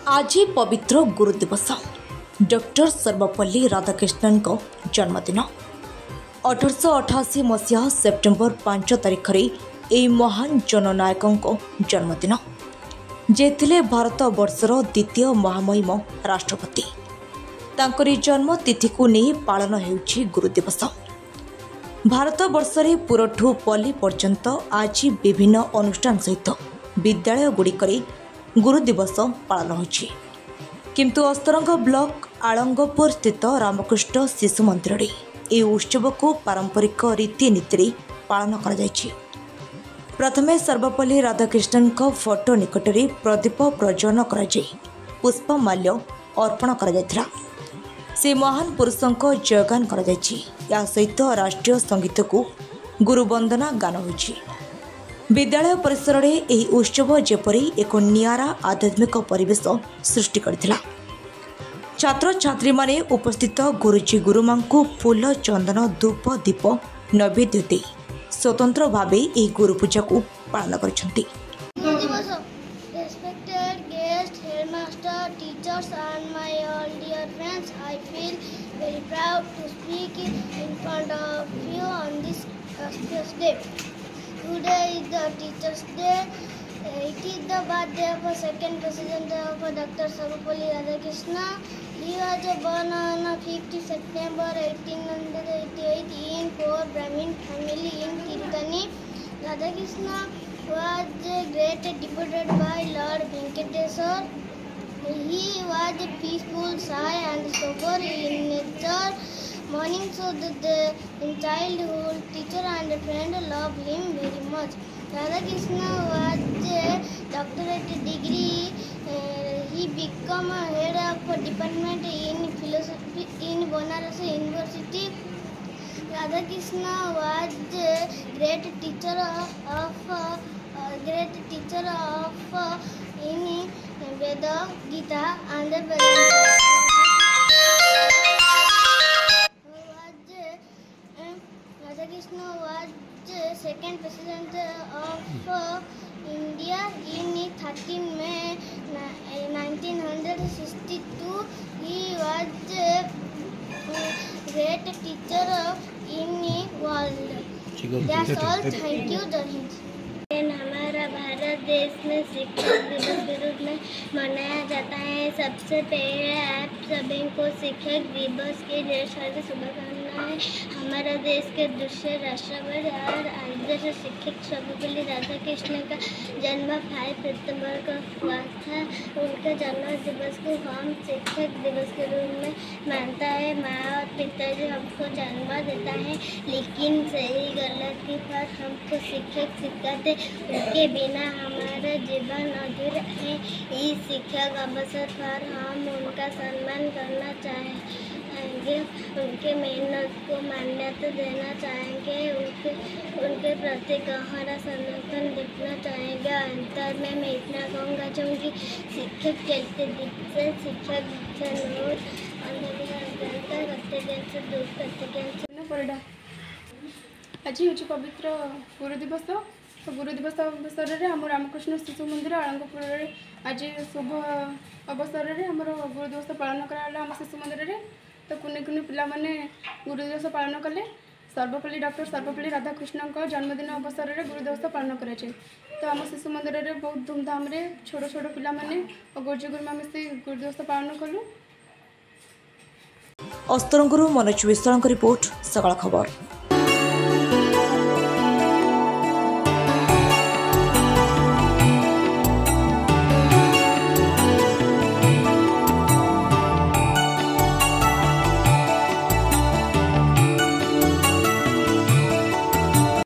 आज पवित्र गुरु दिवस डॉक्टर सर्वपल्ली राधाकृष्णन को जन्मदिन 1888 मसीहा सेप्टेम्बर 5 तारिख में महान जननायक जन्मदिन जे भारत वर्षर द्वितीय महामहिम राष्ट्रपति तांकरी जन्म तिथि को नहीं पालन होउछि गुरु दिवस। भारत वर्षरे पुरठू पल्ली पर्यंत आज विभिन्न अनुष्ठान सहित विद्यालय गुड़िकरे गुरु दिवस पालन होछि, किंतु अस्तरंग ब्लॉक आलंगपुर स्थित रामकृष्ण शिशु मंदिर रे ए उत्सव को पारंपरिक रीतिनीति पालन करा जायछि। प्रथमे सर्वपल्ली राधाकृष्णन को फोटो निकट में प्रदीप प्रज्वलन करा जाय पुष्पमाल्य अर्पण करा जायथिला। से महान पुरुषों को जयगान करा जायछि। या सहित राष्ट्रीय संगीत को गुरुवंदना गान होछि। विद्यालय परिसर में यह उत्सव जेपरी एक नियारा आध्यात्मिक परिवेश सृष्टि करथिला। छात्र छात्री माने उपस्थित गुरुजी गुरुमां को फूल चंदन धूप दीप नैवेद्य दे स्वतंत्र भाव यह गुरु पूजा को पालन करछंती। Respected guests, headmaster, teachers and my all dear friends, I feel very proud to speak in front of you on this auspicious day. Today is the Teachers' Day. It is the birthday of the second president of Dr. Sarvapalli Radhakrishna. He was born on 5th September 1888 in poor Brahmin family in Tirutani. Radhakrishna was great devoted by Lord Venkateswar. He was peaceful, shy and sober in nature. Morning so that in childhood teacher and friend loved him very much. Radhakrishna was a doctorate degree. He became a head of department in philosophy in Banaras University. Radhakrishna was a great teacher of in Veda, Gita and Vedanta. Radhakrishna was second president of India in 13 May 1962. He was a great teacher in the world. That's all. Thank you, Jai Hind. हमारा भारत देश में शिक्षक दिवस के रूप में मनाया जाता है। सबसे पहले आप सभी को शिक्षक दिवस की ढेर सारी शुभकामनाएं। हमारा देश के दूसरे राष्ट्रपति और आदर्श शिक्षक सर्वपल्ली राधाकृष्णन का जन्म 5 सितंबर को हुआ था। उनके जन्म दिवस को हम शिक्षक दिवस के रूप में मानता है। माँ और पिताजी हमको जन्म देता है, लेकिन सही गलत की बात हमको शिक्षक सिखाते। उनके बिना हमारा जीवन अधूरा है। इस शिक्षक अवसर पर हम उनका सम्मान करना चाहेंगे, उनके मेहनत को मान्यता देना चाहेंगे, उनके प्रति गहरा समर्थन दिखना चाहेंगे। अंतर में मैं इतना कहूँगा चाहूँगी, शिक्षक चलते दिखते शिक्षक दिखते नोट अंधविश्वास करते ज्ञान से दूर करते ज्ञान से। आज हूँ पवित्र गुरु दिवस। तो गुरु दिवस अवसर में आम रामकृष्ण शिशु मंदिर आलंगपुर आज शुभ अवसर में आम गुरु दिवस पालन कराला आम शिशु मंदिर में। तो कुनि कुनि पिला माने गुरु दिवस पालन कले। सर्वपल्ली डॉक्टर सर्वपल्ली राधाकृष्णन को जन्मदिन अवसर में गुरु दिवस पालन कराए। तो आम शिशु मंदिर में बहुत धूमधाम रे छोट छोट पिला माने और गुरुजी गुरुमा मिसी गुरु दिवस पालन कलु। अस्तरंगरू मनोज विश्वाल रिपोर्ट सकाळ खबर।